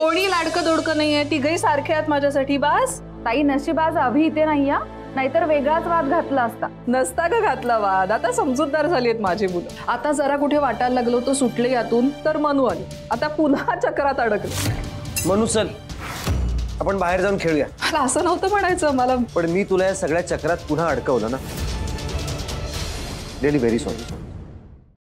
कोणी लाडकं दोडकं नाहीये, तिघही सारखे आहेत माझ्यासाठी. बस ताई नशिबाज अभि इथे नाही या, नाहीतर वेगळाच वाद घातला असता. नसता का घातला वाद. आता समजूतदार झाली आहेत माझी मुलं. आता जरा कुठे वाटायला लागलो तो सुटले यातून तर मनू आली. आता पुन्हा चक्रात अडकले. मनू चल आपण बाहेर जाऊन खेळूया. मला असं नव्हतं म्हणायचं मला. पण मी तुला या सगळ्या चक्रात पुन्हा अडकवलं ना. Really very sorry.